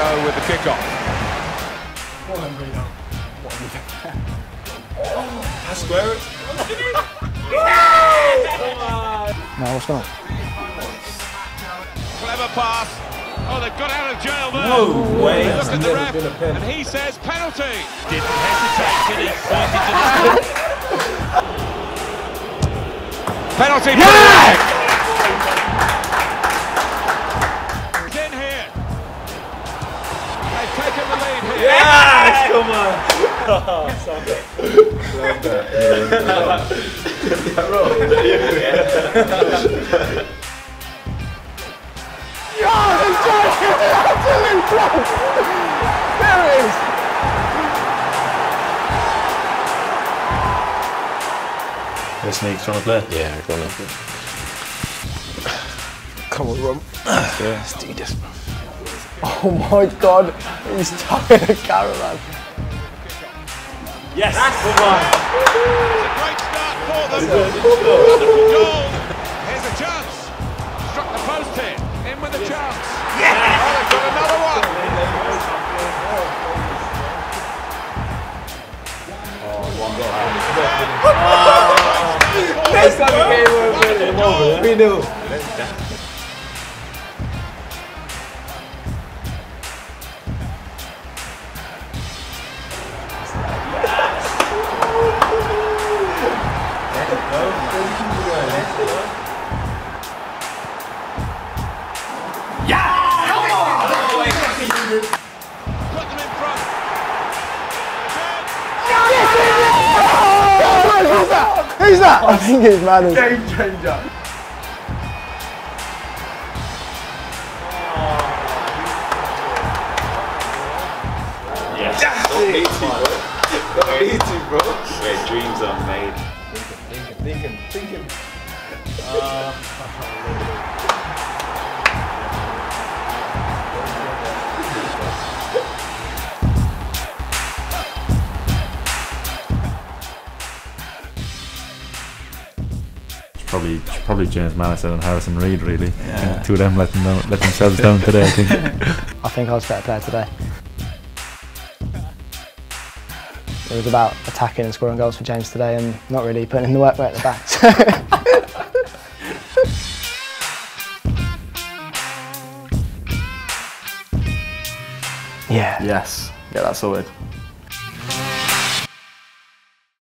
go with the kickoff. Square it. No, what's going on? Clever pass. Oh, they've got out of jail there. No way. Look at the ref, and he says penalty. Didn't hesitate, did he? Penalty. Yeah! He's in here. They've taken the lead here. Yes! Come on. This sneaks trying to play. Yeah, go on. Come on, Rum. Let's do this. Oh my God, he's tying a caravan. Yes! Come on. It's a great start for them. Wonderful goal. Here's a chance. Struck the post here. In with a chance. Yes! Oh, they've got another one. Next time we came over, we knew. Put them in front. Who's that? I think it's Manners. Game changer. Yes. Not easy, bro. Not easy, bro. Where dreams are made. Thinking. Probably James Madison and Harrison Reid, really. Yeah. Two of them let themselves down today, I think. I think I was a better player today. It was about attacking and scoring goals for James today and not really putting in the work right at the back. Yeah. Yes, get that sorted.